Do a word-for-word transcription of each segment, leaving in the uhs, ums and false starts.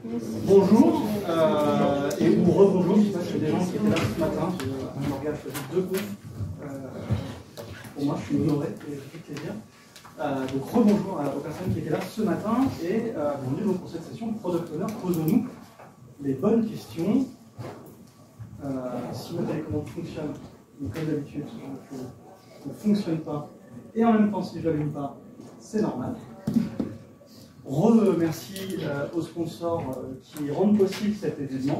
Bonjour, euh, et ou rebonjour, je sais pas s'il y a des gens qui étaient là ce matin, je regarde, je faisais deux confs. Euh, pour moi, je suis honoré, et ça fait plaisir. Euh, donc rebonjour aux personnes qui étaient là ce matin, et euh, bienvenue donc pour cette session Product Owner, posons-nous les bonnes questions. Euh, si ma télécommande fonctionne, donc comme d'habitude, ce genre de choses ne fonctionne pas, et en même temps, si je l'allume pas, c'est normal. Remercie euh, aux sponsors euh, qui rendent possible cet événement.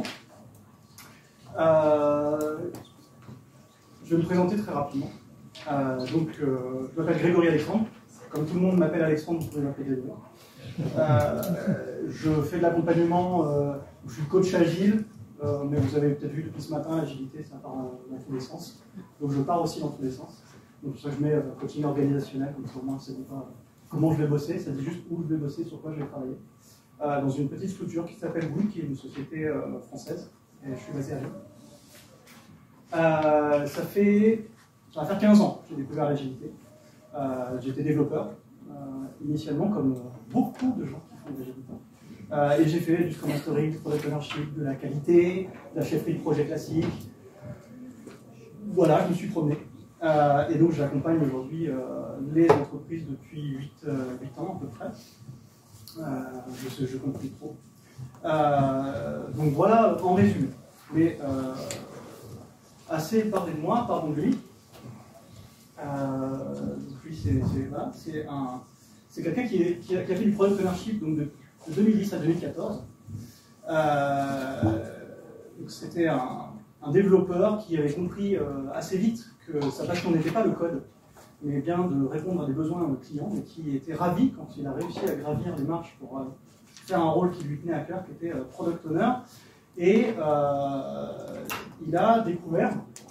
Euh, je vais me présenter très rapidement. Euh, donc, euh, je m'appelle Grégory Alexandre. Comme tout le monde m'appelle Alexandre, vous pouvez m'appeler Grégory. Euh, je fais de l'accompagnement, euh, je suis coach agile, euh, mais vous avez peut-être vu depuis ce matin, l'agilité, ça part dans tous les sens. Donc, je pars aussi dans tous les sens. Donc, pour ça, je mets euh, coaching organisationnel, comme ça, au moins, c'est pas comment je vais bosser, ça dit juste où je vais bosser, sur quoi je vais travailler. Euh, dans une petite structure qui s'appelle Bouygues, qui est une société euh, française, et je suis basé à Lyon. Euh, ça fait, ça va faire quinze ans que j'ai découvert l'agilité. Euh, J'étais développeur, euh, initialement, comme beaucoup de gens qui font de l'agilité. Euh, et j'ai fait du Scrum Mastering, du Product Ownership, de la qualité, de la chefferie de projet classique. Voilà, je me suis promené. Euh, et donc j'accompagne aujourd'hui euh, les entreprises depuis huit ans à peu près. Euh, je ne compte plus trop. Euh, donc voilà en résumé. Mais euh, assez parlé de moi, pardon de lui. Euh, donc lui c'est voilà, un, quelqu'un qui, qui, qui a fait du Product Ownership donc de, de deux mille dix à deux mille quatorze. Euh, C'était un, un développeur qui avait compris euh, assez vite que sa passion n'était pas le code, mais bien de répondre à des besoins clients, et qui était ravi quand il a réussi à gravir les marches pour euh, faire un rôle qui lui tenait à cœur, qui était euh, Product Owner. Et euh, il a découvert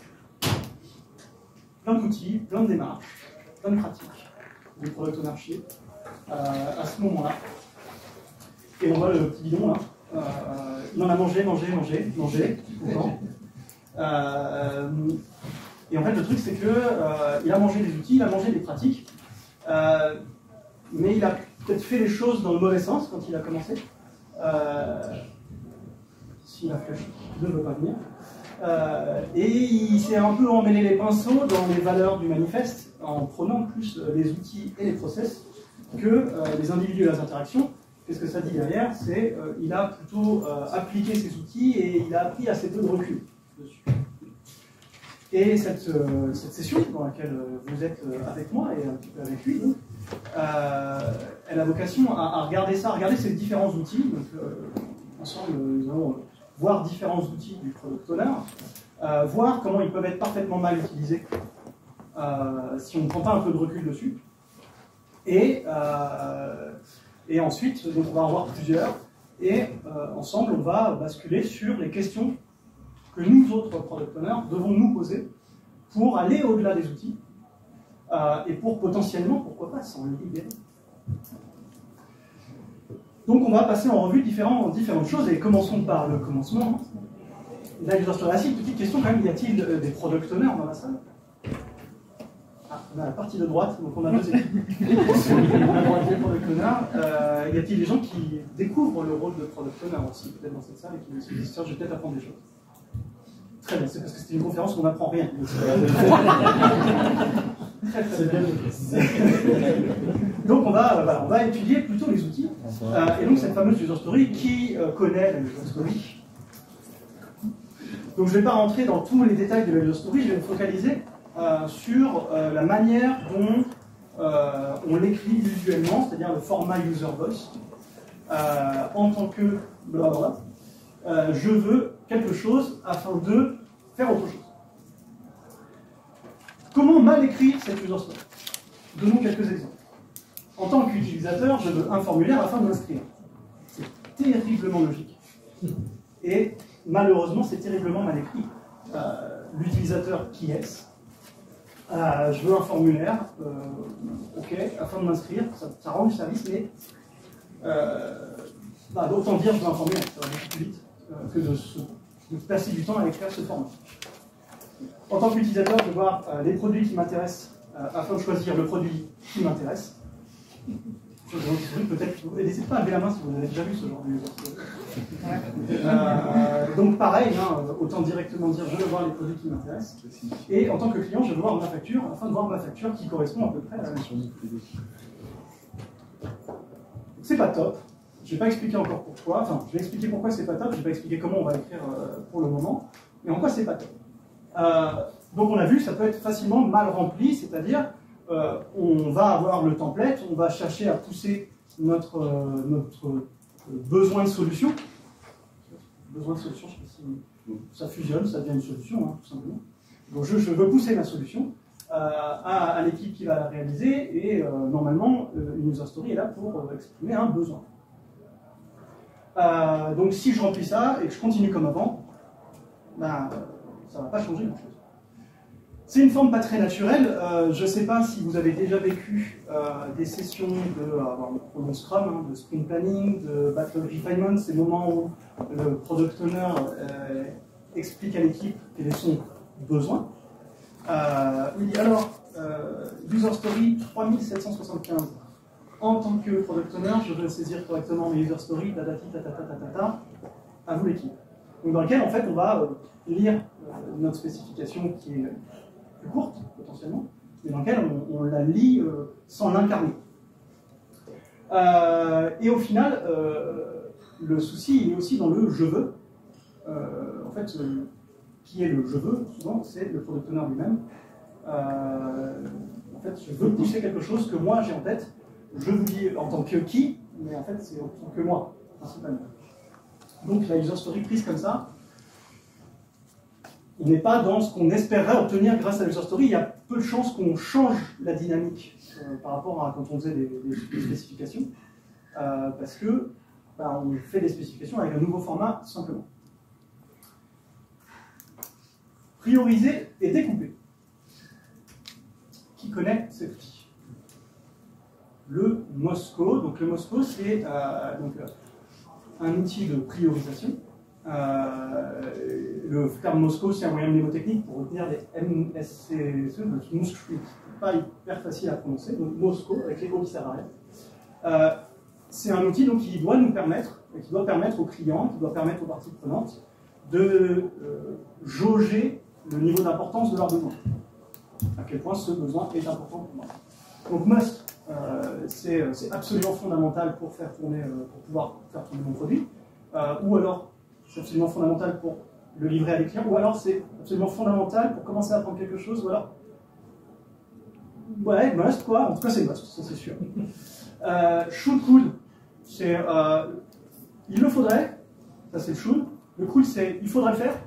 plein d'outils, plein de démarches, plein de pratiques du Product Ownership euh, à ce moment-là. Et on voit le petit bidon là. Euh, il en a mangé, mangé, mangé, mangé, tout le temps. Euh, et en fait, le truc, c'est qu'il euh, a mangé des outils, il a mangé des pratiques, euh, mais il a peut-être fait les choses dans le mauvais sens quand il a commencé. Euh, si la flèche ne veut pas venir. Euh, et il s'est un peu emmêlé les pinceaux dans les valeurs du manifeste, en prenant plus les outils et les process que euh, les individus et les interactions. Qu'est-ce que ça dit derrière? C'est euh, il a plutôt euh, appliqué ces outils et il a appris assez peu de recul dessus. Et cette, euh, cette session dans laquelle euh, vous êtes euh, avec moi et un petit peu avec lui, donc, euh, elle a vocation à, à regarder ça, à regarder ces différents outils. Donc, euh, ensemble, nous allons voir différents outils du Product Owner, euh, voir comment ils peuvent être parfaitement mal utilisés euh, si on ne prend pas un peu de recul dessus. Et, euh, et ensuite, donc on va en voir plusieurs, et euh, ensemble, on va basculer sur les questions que nous autres Product Owners devons nous poser pour aller au-delà des outils euh, et pour potentiellement, pourquoi pas, s'en libérer. Donc on va passer en revue différents, différentes choses et commençons par le commencement. La user story. Ah si, petite question quand même, y a-t-il des Product Owners dans la salle? Ah, on a la partie de droite, donc on a deux équipes. On a droite des Product Owners. Euh, y a-t-il des gens qui découvrent le rôle de Product Owner aussi, peut-être dans cette salle, et qui se disent, tiens, je vais peut-être apprendre des choses? Très bien, c'est parce que c'était une conférence où on n'apprend rien. Très très bien. Donc on va, euh, voilà, on va étudier plutôt les outils. Euh, et donc cette fameuse user story, qui euh, connaît la user story? Donc je ne vais pas rentrer dans tous les détails de la user story, je vais me focaliser euh, sur euh, la manière dont euh, on l'écrit visuellement, c'est-à-dire le format user voice, euh, en tant que blablabla. Euh, je veux quelque chose afin de faire autre chose. Comment mal écrire cette user story? Donnons quelques exemples. En tant qu'utilisateur, je veux un formulaire afin de m'inscrire. C'est terriblement logique. Et malheureusement, c'est terriblement mal écrit. Euh, L'utilisateur, qui est-ce? euh, Je veux un formulaire, euh, ok, afin de m'inscrire, ça, ça rend du service, mais euh, bah, autant dire je veux un formulaire, ça va beaucoup plus vite euh, que de, se, de passer du temps à écrire ce format. En tant qu'utilisateur, je veux voir euh, les produits qui m'intéressent euh, afin de choisir le produit qui m'intéresse. Peut-être, n'hésitez pas à lever la main si vous avez déjà vu ce genre de user story. donc pareil, hein, autant directement dire je veux voir les produits qui m'intéressent. Et en tant que client, je veux voir ma facture afin de voir ma facture qui correspond à peu près à la même chose. C'est pas top. Je vais pas expliquer encore pourquoi. Enfin, je vais expliquer pourquoi c'est pas top. Je vais pas expliquer comment on va écrire euh, pour le moment. Mais en quoi c'est pas top. Euh, donc on a vu, ça peut être facilement mal rempli, c'est-à-dire euh, on va avoir le template, on va chercher à pousser notre, euh, notre besoin de solution. Besoin de solution, je ne sais pas si ça fusionne, ça devient une solution, hein, tout simplement. Donc je, je veux pousser ma solution euh, à, à l'équipe qui va la réaliser, et euh, normalement, euh, une user story est là pour euh, exprimer un besoin. Euh, donc si je remplis ça et que je continue comme avant, ben, ça ne va pas changer grand-chose. C'est une forme pas très naturelle. Euh, je ne sais pas si vous avez déjà vécu euh, des sessions de euh, Scrum, hein, de sprint planning, de backlog refinement, ces moments où le product owner euh, explique à l'équipe quels sont ses besoins. Euh, il dit alors, euh, user story trois mille sept cent soixante-quinze. En tant que product owner, je veux saisir correctement mes user stories, tatati, tatata, tatata, à vous l'équipe. Donc dans lequel en fait on va euh, lire euh, notre spécification qui est plus courte potentiellement, mais dans lequel on, on la lit euh, sans l'incarner. Euh, et au final, euh, le souci il est aussi dans le je veux. Euh, en fait, euh, qui est le je veux, souvent c'est le product owner lui-même. Euh, en fait, je veux pousser quelque chose que moi j'ai en tête. Je vous dis en tant que qui, mais en fait c'est en tant que moi, principalement. Donc la user story prise comme ça, on n'est pas dans ce qu'on espérerait obtenir grâce à l'user story. Il y a peu de chances qu'on change la dynamique euh, par rapport à quand on faisait des, des, des spécifications, euh, parce que bah, on fait des spécifications avec un nouveau format, tout simplement. Prioriser et découper. Qui connaît cet outil? Le MOSCO. Donc le MOSCO, c'est euh, donc, un outil de priorisation. Euh, le terme MOSCO, c'est un moyen mnémotechnique pour retenir les M S C E, le MOSCO, pas hyper facile à prononcer, donc MOSCO avec les O qui servent à rien. Euh, c'est un outil donc, qui doit nous permettre, qui doit permettre aux clients, qui doit permettre aux parties prenantes de euh, jauger le niveau d'importance de leurs besoins. À quel point ce besoin est important pour moi. Donc must, euh, c'est absolument fondamental pour faire tourner, euh, pour pouvoir faire tourner mon produit, euh, ou alors c'est absolument fondamental pour le livrer à des clients, ou alors c'est absolument fondamental pour commencer à apprendre quelque chose, ou alors ouais, must quoi, en tout cas c'est must, ça c'est sûr. Euh, should could, c'est euh, il le faudrait, ça c'est le should. Le could c'est il faudrait le faire.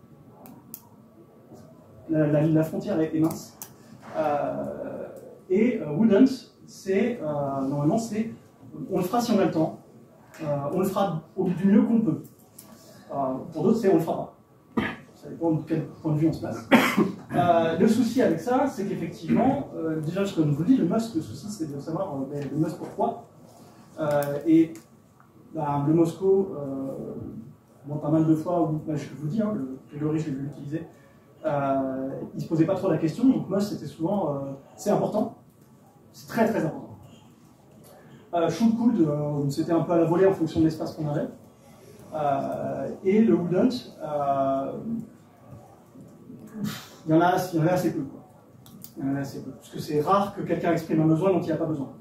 La, la, la frontière est, est mince. Euh, et euh, wouldn't, c'est, euh, normalement, c'est on le fera si on a le temps, euh, on le fera au, du mieux qu'on peut. Euh, pour d'autres, c'est on le fera pas. Ça dépend de quel point de vue on se place. Euh, le souci avec ça, c'est qu'effectivement, euh, déjà, je vous le dis, le must, le souci, c'est de savoir euh, le must pourquoi. Euh, et bah, le Mosco, euh, moi, pas mal de fois, où, bah, je vous dis, hein, le Grégory, je l'ai vu l'utiliser. Euh, il ne se posait pas trop la question, donc must c'était souvent euh, c'est important, c'est très très important. Euh, should could, euh, c'était un peu à la volée en fonction de l'espace qu'on avait. Euh, et le wouldn't, euh, il y en a, il y en a assez peu, quoi. Il y en a assez peu, parce que c'est rare que quelqu'un exprime un besoin dont il n'y a pas besoin.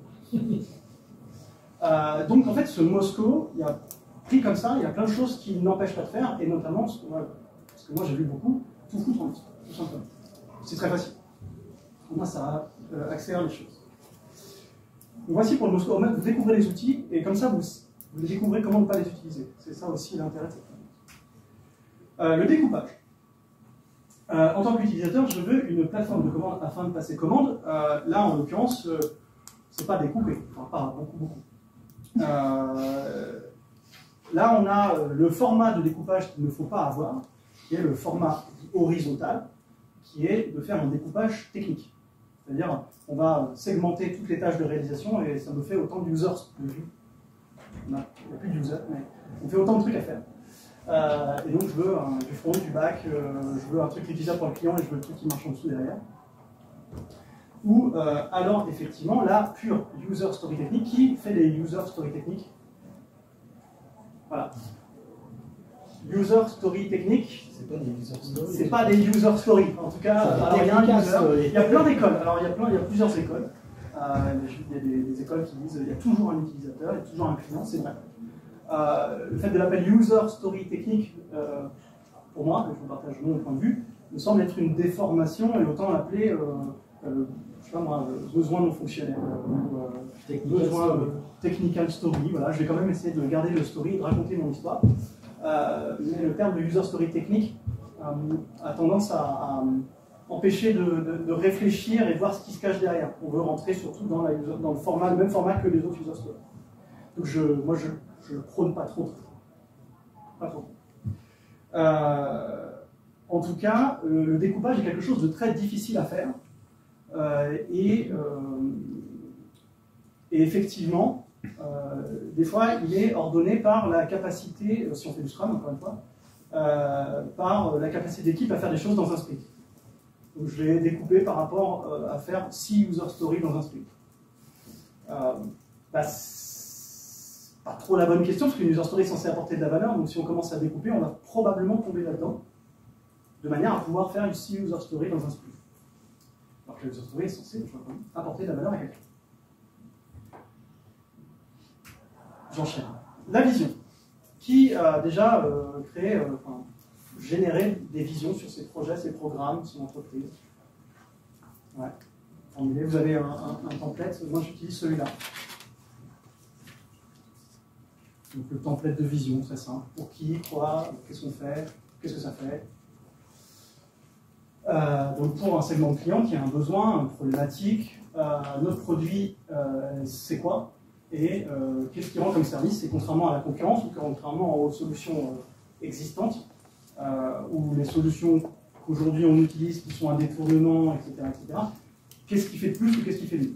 euh, donc en fait, ce Mosco, il y a pris comme ça, il y a plein de choses qui n'empêchent pas de faire, et notamment, ce que moi, ce que moi j'ai vu beaucoup, tout foutre en liste, tout simplement. C'est très facile. Pour moi, ça euh, accélère les choses. Donc, voici pour le Mosco. Vous découvrez les outils, et comme ça, vous, vous découvrez comment ne pas les utiliser. C'est ça aussi l'intérêt de cette technique. Euh, le découpage. Euh, en tant qu'utilisateur, je veux une plateforme de commande afin de passer commande. Euh, là, en l'occurrence, euh, c'est pas découpé. Enfin, pas beaucoup, beaucoup. Euh, là, on a euh, le format de découpage qu'il ne faut pas avoir, qui est le format horizontal, qui est de faire un découpage technique. C'est-à-dire, on va segmenter toutes les tâches de réalisation et ça me fait autant d'users de vue. Il n'y a plus d'users, mais on fait autant de trucs à faire. Euh, et donc, je veux un, du front, du back, euh, je veux un truc utilisable pour le client et je veux le truc qui marche en dessous derrière. Ou euh, alors, effectivement, la pure user story technique qui fait les user story techniques. Voilà. user story technique. C'est pas des user stories. C'est pas des user stories. En tout cas, alors, il y a un user, il y a plein d'écoles. Alors il y a plein, il y a plusieurs écoles. Euh, il y a des, des écoles qui disent il y a toujours un utilisateur, il y a toujours un client, c'est vrai. Euh, le fait de l'appeler user story technique, euh, pour moi, je vous partage mon point de vue, me semble être une déformation et autant l'appeler, euh, euh, je sais pas moi, besoin non fonctionnel, euh, ou euh, Technical besoin story. euh, technical story. Voilà, je vais quand même essayer de garder le story et de raconter mon histoire. Euh, mais le terme de user story technique euh, a tendance à, à empêcher de, de, de réfléchir et de voir ce qui se cache derrière. On veut rentrer surtout dans, la user, dans le, format, le même format que les autres user stories. Donc je, moi, je ne prône pas trop. Pas trop. Euh, en tout cas, euh, le découpage est quelque chose de très difficile à faire. Euh, et, euh, et effectivement, euh, des fois, il est ordonné par la capacité, si on fait du Scrum, encore une fois, euh, par la capacité d'équipe à faire des choses dans un sprint. Donc, je l'ai découpé par rapport euh, à faire six user stories dans un sprint. Euh, bah, c'est pas trop la bonne question, parce qu'une user story est censée apporter de la valeur, donc si on commence à découper, on va probablement tomber là-dedans, de manière à pouvoir faire une six user story dans un sprint. Alors que la user story est censée apporter de la valeur à quelqu'un. J'enchaîne. La vision. Qui a déjà euh, créé, euh, enfin, généré des visions sur ses projets, ses programmes, son entreprise. Ouais. Formulé. Vous avez un, un, un template, moi j'utilise celui-là. Donc le template de vision, très simple. Pour qui, quoi, qu'est-ce qu'on fait, qu'est-ce que ça fait. Euh, donc pour un segment de client qui a un besoin, une problématique, euh, notre produit, euh, c'est quoi? Et euh, qu'est-ce qu'il rend comme service? Et contrairement à la concurrence, ou contrairement aux solutions euh, existantes, euh, ou les solutions qu'aujourd'hui on utilise qui sont un détournement, et cetera, et cetera, qu'est-ce qui fait de plus ou qu'est-ce qui fait de mieux?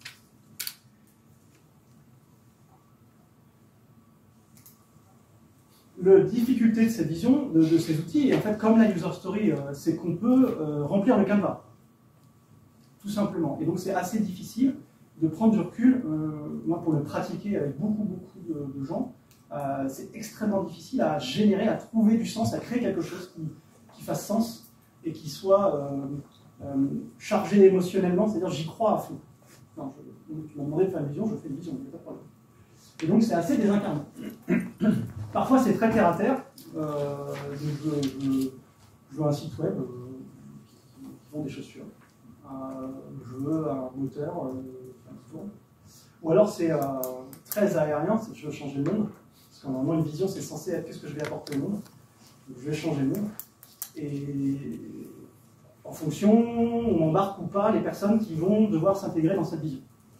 La difficulté de cette vision, de, de ces outils, et en fait, comme la user story, euh, c'est qu'on peut euh, remplir le canevas, tout simplement. Et donc, c'est assez difficile de prendre du recul. Euh, moi, pour le pratiquer avec beaucoup, beaucoup de, de gens, euh, c'est extrêmement difficile à générer, à trouver du sens, à créer quelque chose qui, qui fasse sens et qui soit euh, euh, chargé émotionnellement, c'est-à-dire j'y crois à fond. Non, je, tu m'as demandé de faire une vision, je fais une vision, il n'y a pas de problème. Et donc, c'est assez désincarné. Parfois, c'est très terre à terre. Euh, je, je, je veux un site web euh, qui, qui vend des chaussures. Euh, je veux un moteur euh, qui tourne. Ou alors, c'est euh, très aérien, c'est je veux changer le monde. Parce que normalement, une vision, c'est censé être qu'est-ce que je vais apporter au monde. Donc, je vais changer le monde. Et en fonction, on embarque ou pas les personnes qui vont devoir s'intégrer dans cette vision.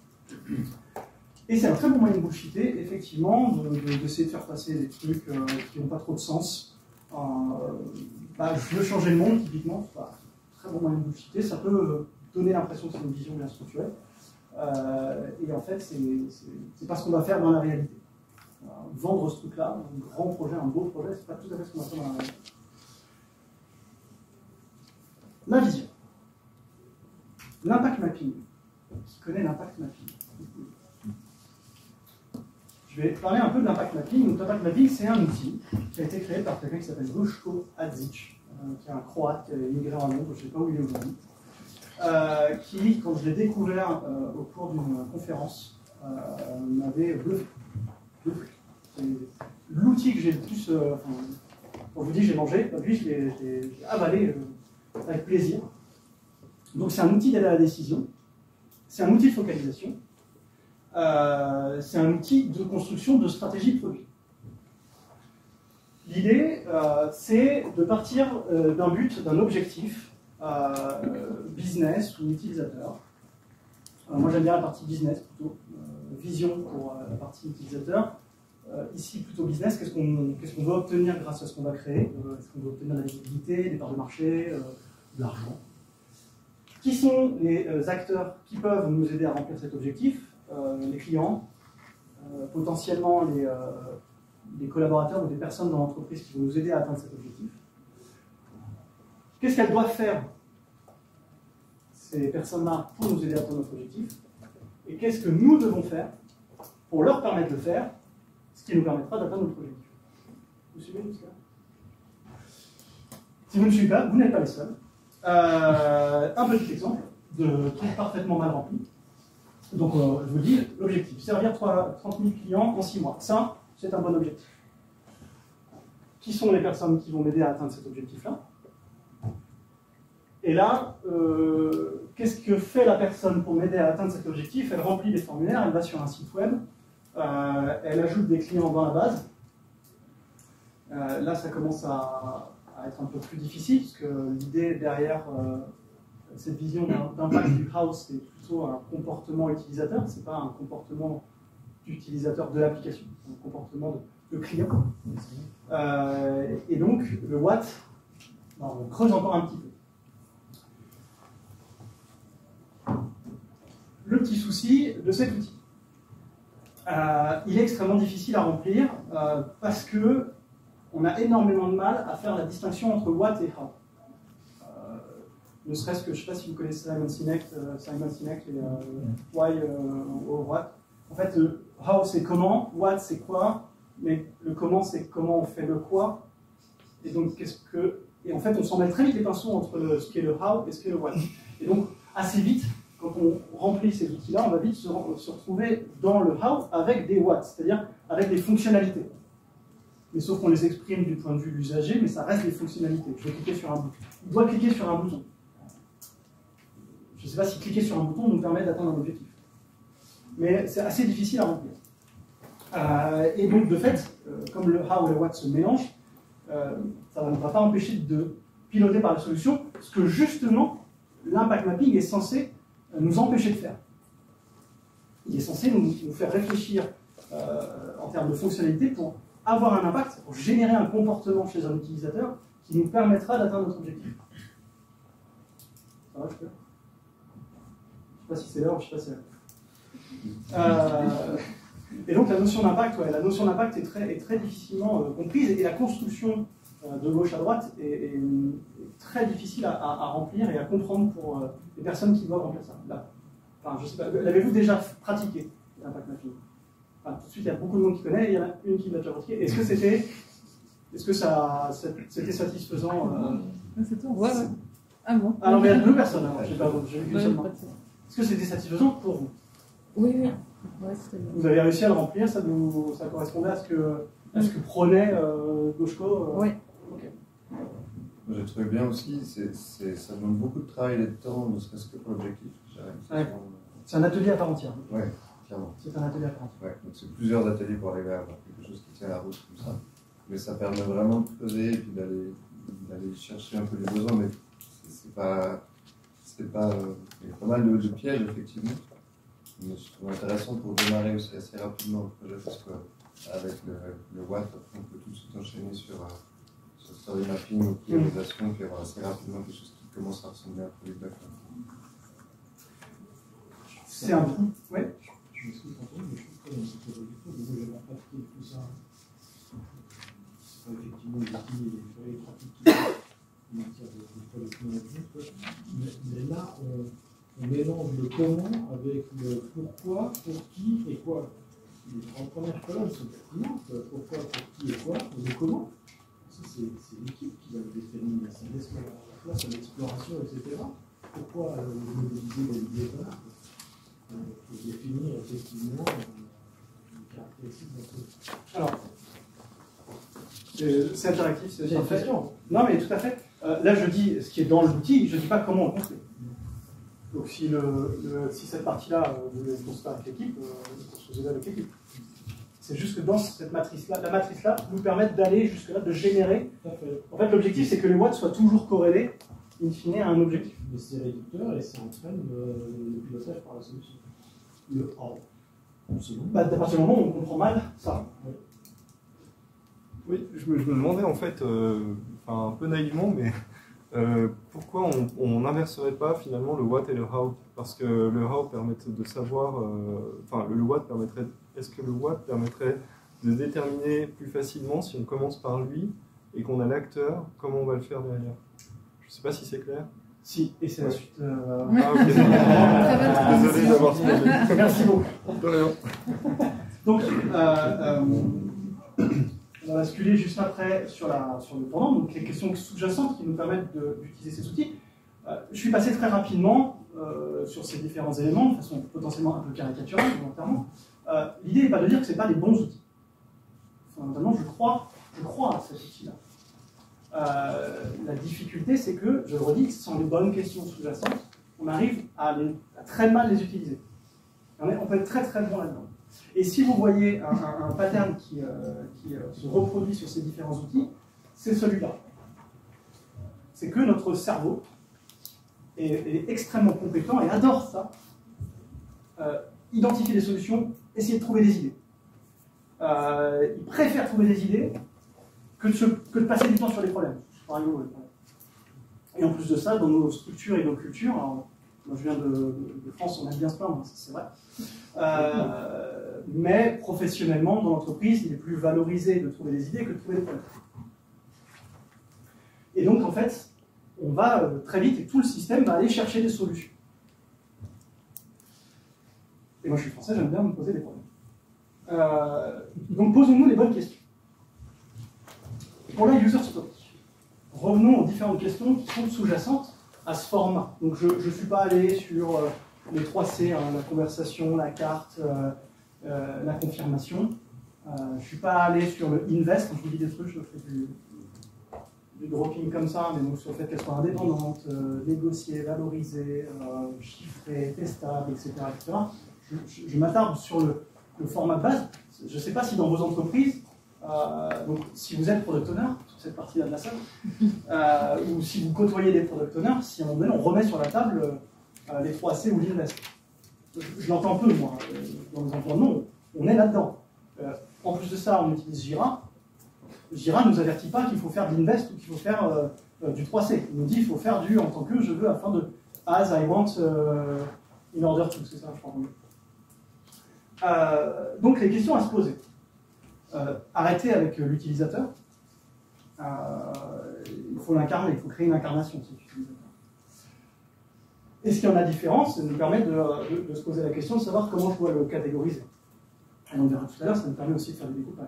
Et c'est un très bon moyen de bullshiter, effectivement, d'essayer de, de, de faire passer des trucs euh, qui n'ont pas trop de sens. Euh, bah, je veux changer le monde, typiquement, c'est un très bon moyen de bullshiter. Ça peut donner l'impression que c'est une vision bien structurée. Euh, et en fait, c'est pas ce qu'on va faire dans la réalité. Euh, vendre ce truc-là, un grand projet, un beau projet, c'est pas tout à fait ce qu'on va faire dans la réalité. La vision. L'impact mapping. Qui connaît l'impact mapping? Je vais parler un peu de l'impact mapping. Donc, l'impact mapping, c'est un outil qui a été créé par quelqu'un qui s'appelle Boško Adzic, euh, qui est un Croate qui a immigré en Londres, je ne sais pas où il est aujourd'hui, euh, qui, quand je l'ai découvert euh, au cours d'une conférence, euh, m'avait bluffé. L'outil que j'ai le plus, euh, enfin, quand je vous dis que j'ai mangé, lui, je l'ai avalé euh, avec plaisir. Donc, c'est un outil d'aide à la décision, c'est un outil de focalisation. Euh, c'est un outil de construction de stratégie de produit. L'idée, euh, c'est de partir euh, d'un but, d'un objectif, euh, business ou utilisateur. Euh, moi, j'aime bien la partie business plutôt, euh, vision pour euh, la partie utilisateur. Euh, ici, plutôt business, qu'est-ce qu'on qu'est-ce qu'on veut obtenir grâce à ce qu'on va créer? euh, Est-ce qu'on veut obtenir de la visibilité, des parts de marché, euh, de l'argent? Qui sont les euh, acteurs qui peuvent nous aider à remplir cet objectif? Euh, les clients, euh, potentiellement les, euh, les collaborateurs ou des personnes dans l'entreprise qui vont nous aider à atteindre cet objectif. Qu'est-ce qu'elles doivent faire, ces personnes-là, pour nous aider à atteindre notre objectif? Et qu'est-ce que nous devons faire pour leur permettre de faire ce qui nous permettra d'atteindre notre objectif? Vous suivez jusqu'à là? Si vous ne suivez pas, vous n'êtes pas les seuls. Euh, un petit exemple de truc parfaitement mal rempli. Donc, euh, je vous dis, l'objectif, servir trente mille clients en six mois. Ça, c'est un bon objectif. Qui sont les personnes qui vont m'aider à atteindre cet objectif-là? Et là, euh, qu'est-ce que fait la personne pour m'aider à atteindre cet objectif? Elle remplit des formulaires, elle va sur un site web, euh, elle ajoute des clients dans la base. Euh, là, ça commence à, à être un peu plus difficile, parce que l'idée derrière euh, cette vision d'impact du house, c'est plutôt un comportement utilisateur, c'est pas un comportement d'utilisateur de l'application, c'est un comportement de, de client. Euh, et donc, le what, non, on creuse encore un petit peu. Le petit souci de cet outil. Euh, il est extrêmement difficile à remplir euh, parce que on a énormément de mal à faire la distinction entre what et how. Euh, ne serait-ce que, je ne sais pas si vous connaissez Simon Sinek, euh, Simon Sinek et euh, why euh, or what. En fait, le how c'est comment, what c'est quoi, mais le comment c'est comment on fait le quoi. Et donc, qu'est-ce que. Et en fait, on s'en met très vite les pinceaux entre le, ce qui est le how et ce qui est le what. Et donc, assez vite, quand on remplit ces outils-là, on va vite se, se retrouver dans le how avec des what, c'est-à-dire avec des fonctionnalités. Mais sauf qu'on les exprime du point de vue de l'usager, mais ça reste des fonctionnalités. Je vais cliquer sur un bouton. Il doit cliquer sur un bouton. Je ne sais pas si cliquer sur un bouton nous permet d'atteindre un objectif. Mais c'est assez difficile à remplir. Euh, et donc, de fait, euh, comme le how et le what se mélangent, euh, ça ne va pas empêcher de piloter par la solution, ce que justement, l'impact mapping est censé nous empêcher de faire. Il est censé nous, nous faire réfléchir euh, en termes de fonctionnalité pour avoir un impact, pour générer un comportement chez un utilisateur qui nous permettra d'atteindre notre objectif. Ça va, je peux ? Je ne sais pas si c'est l'heure ou je ne sais pas si c'est l'heure. Euh, et donc la notion d'impact, ouais, la notion d'impact est très, est très difficilement euh, comprise et la construction euh, de gauche à droite est, est, est très difficile à, à, à remplir et à comprendre pour euh, les personnes qui doivent remplir ça. Là. Enfin, je sais pas, l'avez-vous déjà pratiqué, l'impact mapping? Enfin, tout de suite, il y a beaucoup de monde qui connaît, il y en a une qui l'a déjà pratiqué. Est-ce que c'était, est-ce que ça, c'était satisfaisant euh... C'est toi. Ouais, ouais. Ah bon. Ah non, mais il y a deux personnes, alors, j'ai pas j'ai vu qu'une seule main. Est-ce que c'était satisfaisant pour vous? Oui, oui. Ouais, bien. Vous avez réussi à le remplir, ça, vous, ça correspondait à ce que, à ce que prenait euh, Goshko euh... Oui. Okay. J'ai trouvé bien aussi, c'est, c'est, ça demande beaucoup de travail et de temps, ne serait-ce que pour l'objectif. Ouais. C'est un atelier à part entière. Oui, clairement. C'est un atelier à part entière. Ouais, donc c'est plusieurs ateliers pour arriver à avoir quelque chose qui tient la route comme ça. Mais ça permet vraiment de creuser et puis d'aller, d'aller chercher un peu les besoins, mais c'est, c'est pas... C'est pas euh, il y a pas mal de, de pièges, effectivement. Mais je trouve intéressant pour démarrer aussi assez rapidement le projet, parce qu'avec le, le what, on peut tout de suite enchaîner sur, euh, sur story mapping ou priorisation, puis avoir assez rapidement quelque chose qui commence à ressembler à un produit d'accord. C'est un coup. Oui. Je m'excuse pour toi, mais je trouve que dans cette évolution, de vous, j'avais pratiqué tout ça. C'est pas effectivement des outils et pratiques en matière de product management. Mais, mais là, on, on mélange le comment avec le pourquoi, pour qui et quoi. En première colonne, c'est pertinent. Pourquoi, pour qui et quoi, le comment. Ça, c'est, c'est l'équipe qui va le déterminer. Ça laisse la place à l'exploration, et cetera. Pourquoi euh, modéliser les idées là pour définir effectivement les caractéristiques d'un truc. Alors, c'est interactif, c'est aussi parfait. Non, mais tout à fait. Euh, là, je dis ce qui est dans l'outil, je ne dis pas comment on le construit. Donc, si, le, le, si cette partie-là, vous voulez construire avec l'équipe, euh, construisez-la avec l'équipe. C'est juste que dans cette matrice-là, la matrice-là nous permet d'aller jusque-là, de générer. En fait, l'objectif, c'est que les watts soient toujours corrélés, in fine, à un objectif. Mais c'est réducteur et ça entraîne le, le pilotage par la solution. Le how. Bah, à partir du moment où on comprend mal ça. Oui, oui je, me, je me demandais en fait, euh, enfin, un peu naïvement, mais euh, pourquoi on n'inverserait pas finalement le what et le how? Parce que le how permet de savoir, euh, enfin le, le what permettrait, est-ce que le what permettrait de déterminer plus facilement si on commence par lui et qu'on a l'acteur, comment on va le faire derrière? Je ne sais pas si c'est clair. Si, et c'est la suite. Euh... Ah, ok. Désolé d'avoir spoilé. Merci beaucoup. De rien. Donc, euh, euh, On va basculer juste après sur, la, sur le pendant, donc les questions sous-jacentes qui nous permettent d'utiliser ces outils. Euh, je suis passé très rapidement euh, sur ces différents éléments, de façon potentiellement un peu caricaturale, volontairement. Euh, L'idée n'est pas de dire que ce n'est pas des bons outils. Fondamentalement, je crois, je crois à cet outil-là. Euh, la difficulté, c'est que, je le redis, sans les bonnes questions sous-jacentes, on arrive à, les, à très mal les utiliser. On, est, on peut être très très bon là-dedans. Et si vous voyez un, un, un pattern qui, euh, qui euh, se reproduit sur ces différents outils, c'est celui-là. C'est que notre cerveau est, est extrêmement compétent et adore ça. Euh, identifier des solutions, essayer de trouver des idées. Euh, il préfère trouver des idées que de, se, que de passer du temps sur les problèmes. Et en plus de ça, dans nos structures et nos cultures, alors, moi je viens de, de France, on aime bien se plaindre, c'est vrai. Euh, mais professionnellement, dans l'entreprise, il est plus valorisé de trouver des idées que de trouver des problèmes. Et donc, en fait, on va euh, très vite, et tout le système va aller chercher des solutions. Et moi, je suis français, j'aime bien me poser des problèmes. Euh, donc, posons-nous les bonnes questions. Pour la user story, revenons aux différentes questions qui sont sous-jacentes à ce format. Donc, je ne suis pas allé sur euh, les trois C, hein, la conversation, la carte, euh, euh, la confirmation. Euh, je ne suis pas allé sur le invest. Quand je vous dis des trucs, je fais du, du dropping comme ça, mais donc sur le fait qu'elles soient indépendantes, euh, négociées, valorisées, euh, chiffrées, testables, et cetera et cetera. Je, je, je m'attarde sur le, le format de base. Je ne sais pas si dans vos entreprises, euh, donc si vous êtes product owner, toute cette partie-là de la salle, euh, ou si vous côtoyez des product owners, si à un moment donné on remet sur la table euh, les trois C ou l'invest. Je, je l'entends peu, moi, euh, dans les environnements, on est là-dedans. Euh, en plus de ça, on utilise Jira. Jira ne nous avertit pas qu'il faut faire de l'invest ou qu'il faut faire euh, euh, du trois C. Il nous dit qu'il faut faire du en tant que je veux afin de as I want uh, in order to, c'est ça, je crois. Euh, donc les questions à se poser. Euh, arrêtez avec euh, l'utilisateur. Euh, il faut l'incarner, il faut créer une incarnation de cet utilisateur. Est-ce qu'il y en a différence? Ça nous permet de, de, de se poser la question de savoir comment je dois le catégoriser. Et on verra tout à l'heure, ça nous permet aussi de faire du découpage.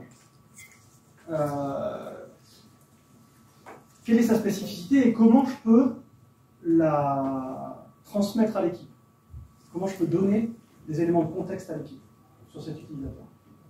Euh, quelle est sa spécificité et comment je peux la transmettre à l'équipe? Comment je peux donner des éléments de contexte à l'équipe sur cet utilisateur?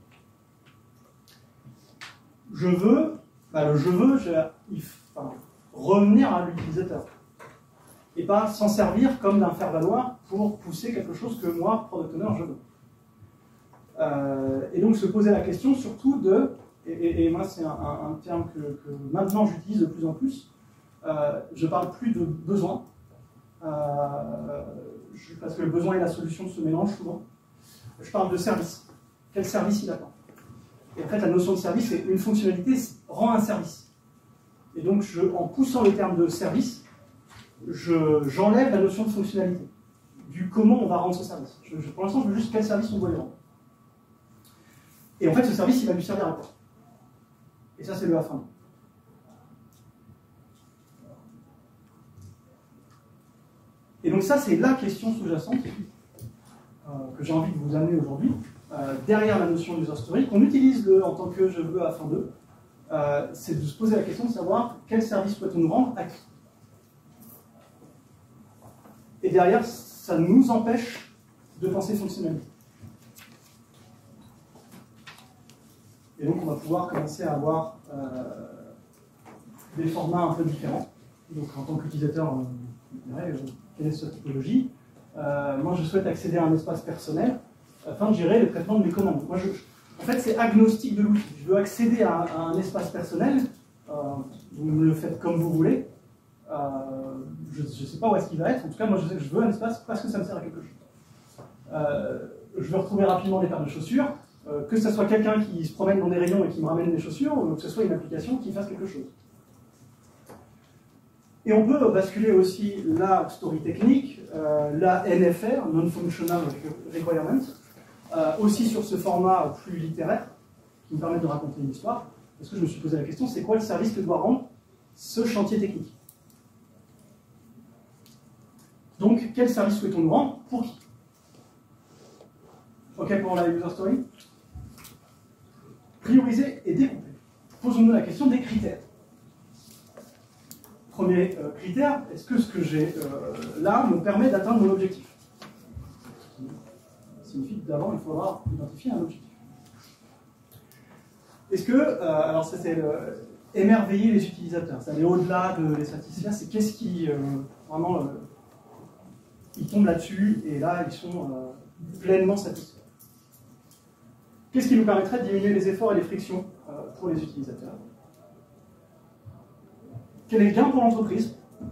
Je veux, bah le je veux, je, il, enfin, revenir à l'utilisateur et pas s'en servir comme d'un faire-valoir pour pousser quelque chose que moi, product owner, je veux. Euh, et donc se poser la question surtout de, et, et, et moi c'est un, un, un terme que, que maintenant j'utilise de plus en plus, euh, je parle plus de besoin, euh, je, parce que le besoin et la solution se mélangent souvent. Je parle de service. Quel service il attend? Et en fait la notion de service, c'est une fonctionnalité rend un service. Et donc je, en poussant le terme de service, j'enlève la notion de fonctionnalité, du comment on va rendre ce service. Je, je, pour l'instant je veux juste quel service on doit lui rendre. Et en fait, ce service, il va lui servir à quoi? Et ça, c'est le afin. Et donc ça, c'est la question sous-jacente euh, que j'ai envie de vous amener aujourd'hui, euh, derrière la notion d'user story, qu'on utilise le, en tant que je veux afin de, euh, c'est de se poser la question de savoir quel service peut-on nous rendre à qui. Et derrière, ça nous empêche de penser fonctionnalité. Et donc, on va pouvoir commencer à avoir euh, des formats un peu différents. Donc, en tant qu'utilisateur, euh, je dirais, euh, quelle est cette typologie? euh, Moi, je souhaite accéder à un espace personnel afin de gérer le traitement de mes commandes. Moi, je, en fait, c'est agnostique de l'outil. Je veux accéder à, à un espace personnel. Euh, vous me le faites comme vous voulez. Euh, je ne sais pas où est-ce qu'il va être. En tout cas, moi, je sais que je veux un espace parce que ça me sert à quelque chose. Euh, je veux retrouver rapidement des paires de chaussures. Euh, que ce soit quelqu'un qui se promène dans des rayons et qui me ramène des chaussures, ou que ce soit une application qui fasse quelque chose. Et on peut basculer aussi la story technique, euh, la N F R, Non-Functional Requirement, euh, aussi sur ce format plus littéraire, qui me permet de raconter une histoire, parce que je me suis posé la question, c'est quoi le service que doit rendre ce chantier technique? Donc, quel service souhaitons nous rendre? Pour qui? OK pour la user story? Prioriser et découper. posons-nous la question des critères. Premier euh, critère, est-ce que ce que j'ai euh, là me permet d'atteindre mon objectif? Ça signifie que d'abord, il faudra identifier un objectif. Est-ce que, euh, alors ça c'est euh, émerveiller les utilisateurs, ça aller au-delà de les satisfaire, c'est qu'est-ce qui, euh, vraiment, euh, ils tombent là-dessus, et là, ils sont euh, pleinement satisfaits. Qu'est-ce qui nous permettrait de diminuer les efforts et les frictions euh, pour les utilisateurs? Quel est le gain pour l'entreprise?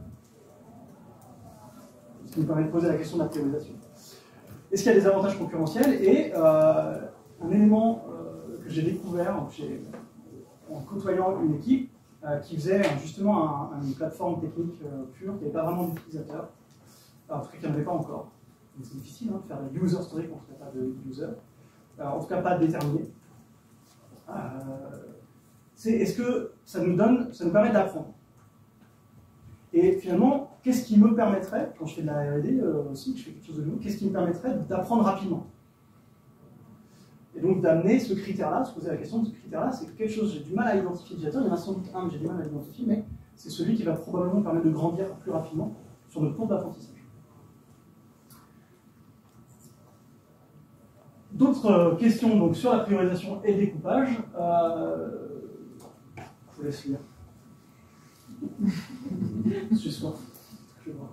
Ce qui nous permet de poser la question de la priorisation. Est-ce qu'il y a des avantages concurrentiels? Et euh, un élément euh, que j'ai découvert en côtoyant une équipe euh, qui faisait justement un, une plateforme technique euh, pure, qui n'avait pas vraiment d'utilisateurs, en tout cas qui n'en avait pas encore. Donc c'est difficile hein, de faire de user story quand on n'a pas de user, euh, en tout cas pas déterminé. Euh, c'est est-ce que ça nous donne, ça nous permet d'apprendre? Et finalement, qu'est-ce qui me permettrait, quand je fais de la R et D euh, aussi, que je fais quelque chose de nouveau, qu'est-ce qui me permettrait d'apprendre rapidement? Et donc d'amener ce critère-là, de se poser la question de ce critère-là, c'est quelque chose que j'ai du mal à identifier d'utilisateur, il y en a sans doute un que j'ai du mal à identifier, mais c'est celui qui va probablement permettre de grandir plus rapidement sur notre courbe d'apprentissage. D'autres questions donc, sur la priorisation et le découpage. Euh, je vous laisse lire. Je suis soif. Je vais voir.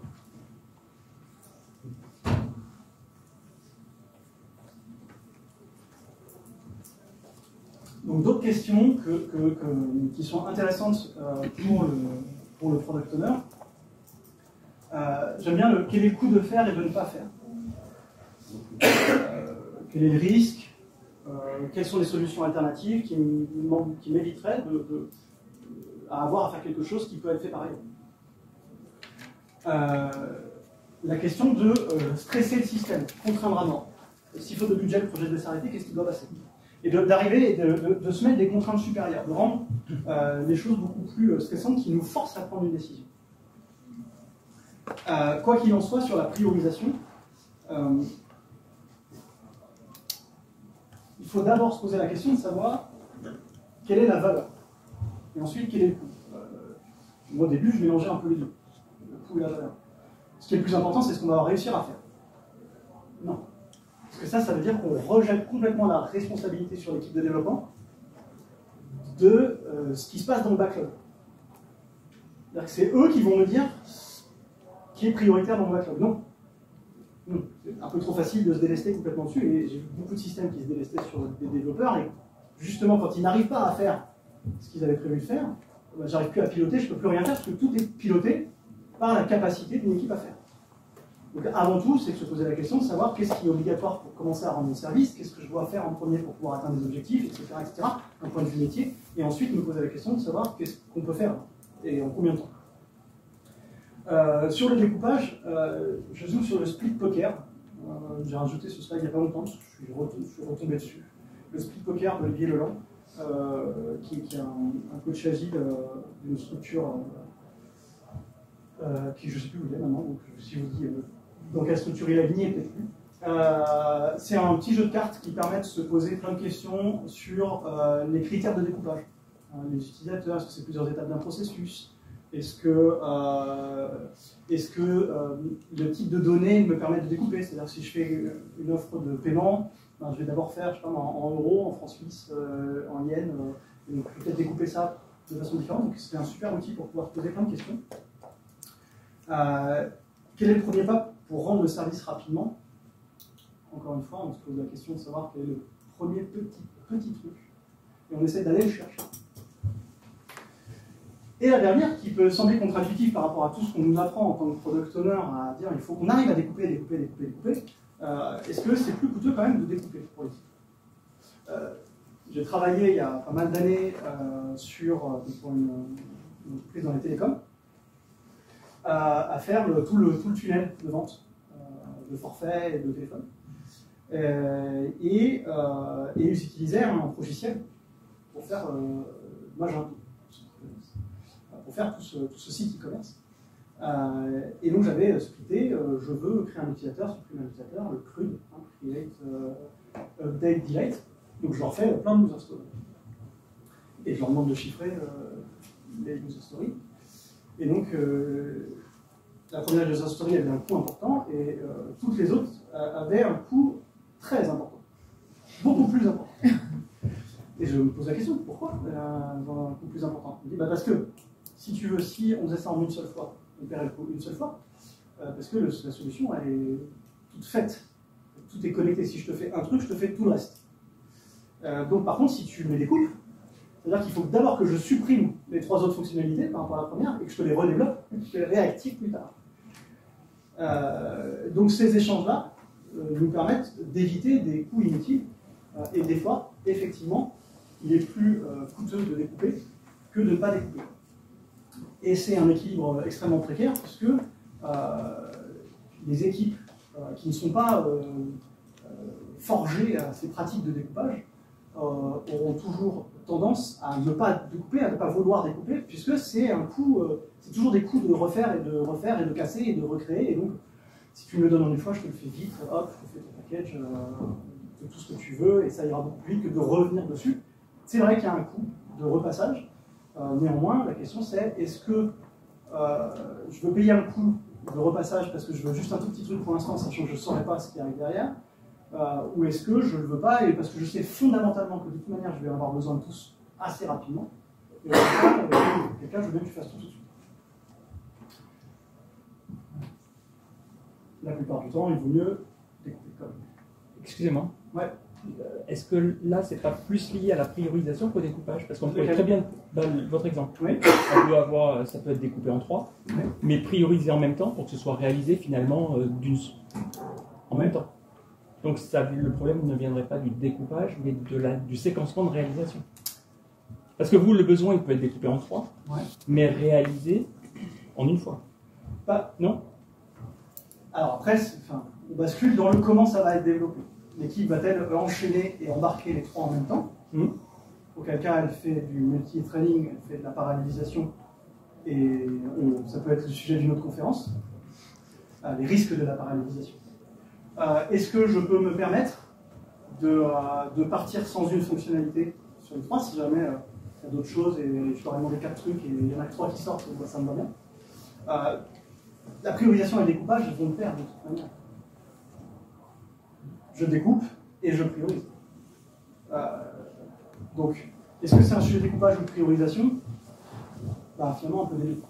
Donc d'autres questions que, que, que, qui sont intéressantes euh, pour, le, pour le product owner. Euh, J'aime bien le quel est le coût de faire et de ne pas faire. Euh, quel est le risque, euh, quelles sont les solutions alternatives qui m'éviteraient de, de, à avoir à faire quelque chose qui peut être fait par ailleurs. Euh, la question de euh, stresser le système, contraindre à mort. S'il faut de budget, le projet doit s'arrêter, qu'est-ce qui doit passer? Et d'arriver et de, de, de se mettre des contraintes supérieures, de rendre euh, les choses beaucoup plus stressantes qui nous forcent à prendre une décision. Euh, quoi qu'il en soit, sur la priorisation, euh, il faut d'abord se poser la question de savoir quelle est la valeur. Et ensuite, quel est le coût. euh, Moi, au début, je mélangeais un peu les deux, le coût et la valeur. Ce qui est le plus important, c'est ce qu'on va réussir à faire. Non. Parce que ça, ça veut dire qu'on rejette complètement la responsabilité sur l'équipe de développement de euh, ce qui se passe dans le backlog. C'est-à-dire que c'est eux qui vont me dire qui est prioritaire dans le backlog. Non. non. C'est un peu trop facile de se délester complètement dessus, et j'ai vu beaucoup de systèmes qui se délestaient sur des développeurs, et justement, quand ils n'arrivent pas à faire ce qu'ils avaient prévu de faire, ben, j'arrive plus à piloter, je ne peux plus rien faire, parce que tout est piloté par la capacité d'une équipe à faire. Donc avant tout, c'est de se poser la question de savoir qu'est-ce qui est obligatoire pour commencer à rendre mon service, qu'est-ce que je dois faire en premier pour pouvoir atteindre des objectifs, et cetera, et cetera, d'un point de vue métier, et ensuite me poser la question de savoir qu'est-ce qu'on peut faire, et en combien de temps. Euh, sur le découpage, euh, je zoome sur le split poker. Euh, J'ai rajouté ce slide il n'y a pas longtemps, parce que je suis, retombé, je suis retombé dessus. Le split poker d'Olivier Leland, euh, qui, qui est un, un coach agile euh, d'une structure euh, euh, qui je ne sais plus où il est maintenant, donc si je vous dis euh, dans quelle structure il a gagné, peut-être plus. Euh, C'est un petit jeu de cartes qui permet de se poser plein de questions sur euh, les critères de découpage. Euh, les utilisateurs, est-ce que c'est plusieurs étapes d'un processus? Est-ce que, euh, est-ce que euh, le type de données me permet de découper? C'est-à-dire si je fais une offre de paiement, ben, je vais d'abord faire je sais pas, en, en euros, en francs suisses, euh, en yens, euh, et donc peut-être découper ça de façon différente. Donc c'est un super outil pour pouvoir poser plein de questions. Euh, quel est le premier pas pour rendre le service rapidement? Encore une fois, on se pose la question de savoir quel est le premier petit, petit truc, et on essaie d'aller le chercher. Et la dernière, qui peut sembler contre-intuitive par rapport à tout ce qu'on nous apprend en tant que product owner, à dire il faut qu'on arrive à découper, découper, découper, découper, euh, est-ce que c'est plus coûteux quand même de découper pour l'équipe? euh, J'ai travaillé il y a pas mal d'années euh, sur pour une, une entreprise dans les télécoms, à, à faire le, tout, le, tout le tunnel de vente euh, de forfait et de téléphone. Euh, et, euh, et ils utilisaient un logiciel pour faire, euh, moi j'ai un pour faire tout ce, tout ce site e-commerce. Euh, et donc j'avais splitté, euh, je veux créer un utilisateur, supprimer un utilisateur, le C R U D, hein, Create, euh, Update, Delete. Donc je leur fais plein de user stories. et je leur demande de chiffrer euh, les user stories. Et donc, euh, la première user story avait un coût important, et euh, toutes les autres avaient un coût très important. Beaucoup plus important. Et je me pose la question, pourquoi euh, ils ont un coût plus important? Je me dis, bah parce que, si tu veux, si on faisait ça en une seule fois, on paierait le coût une seule fois, euh, parce que le, la solution, elle est toute faite. Tout est connecté. Si je te fais un truc, je te fais tout le reste. Euh, donc, par contre, si tu me découpes, c'est-à-dire qu'il faut d'abord que je supprime les trois autres fonctionnalités par rapport à la première, et que je te les redéveloppe, et que je les réactive plus tard. Euh, donc, ces échanges-là euh, nous permettent d'éviter des coûts inutiles, euh, et des fois, effectivement, il est plus euh, coûteux de découper que de ne pas découper. Et c'est un équilibre extrêmement précaire, puisque euh, les équipes euh, qui ne sont pas euh, euh, forgées à ces pratiques de découpage euh, auront toujours tendance à ne pas découper, à ne pas vouloir découper, puisque c'est un coût, euh, c'est toujours des coûts de refaire et de refaire et de casser et de recréer. Et donc, si tu me le donnes en une fois, je te le fais vite, hop, je te fais ton package, euh, tout ce que tu veux, et ça ira beaucoup plus vite que de revenir dessus. C'est vrai qu'il y a un coût de repassage. Euh, néanmoins, la question c'est, est-ce que euh, je veux payer un coût de repassage parce que je veux juste un tout petit truc pour l'instant, sachant que je ne saurais pas ce qui arrive derrière, euh, ou est-ce que je ne le veux pas et parce que je sais fondamentalement que de toute manière je vais avoir besoin de tous assez rapidement, et dans ce cas, quelqu'un, je veux bien que tu fasses tout tout de suite. La plupart du temps, il vaut mieux découper comme. Excusez-moi. Ouais. Est-ce que là, c'est pas plus lié à la priorisation qu'au découpage? Parce qu'on peut très bien, dans votre exemple, Oui. on peut avoir, ça peut être découpé en trois, Oui. mais priorisé en même temps pour que ce soit réalisé finalement euh, d'une, en même temps. Donc ça, le problème ne viendrait pas du découpage, mais de la, du séquencement de réalisation. Parce que vous, le besoin, il peut être découpé en trois, Ouais. mais réalisé en une fois. Pas. Non? Alors après, enfin, on bascule dans le comment ça va être développé. L'équipe va-t-elle enchaîner et embarquer les trois en même temps? Mmh. Auquel cas, elle fait du multi-training, elle fait de la parallélisation, et on, ça peut être le sujet d'une autre conférence, euh, les risques de la parallélisation. Euh, Est-ce que je peux me permettre de, euh, de partir sans une fonctionnalité sur les trois, si jamais euh, il y a d'autres choses, et je leur ai demandé quatre trucs, et il y en a que trois qui sortent, et ça me va bien. Euh, la priorisation et le découpage, ils vont me perdre de toute manière. Je découpe et je priorise. Euh, donc, est-ce que c'est un sujet de découpage ou de priorisation? Bah, finalement, un peu des deux.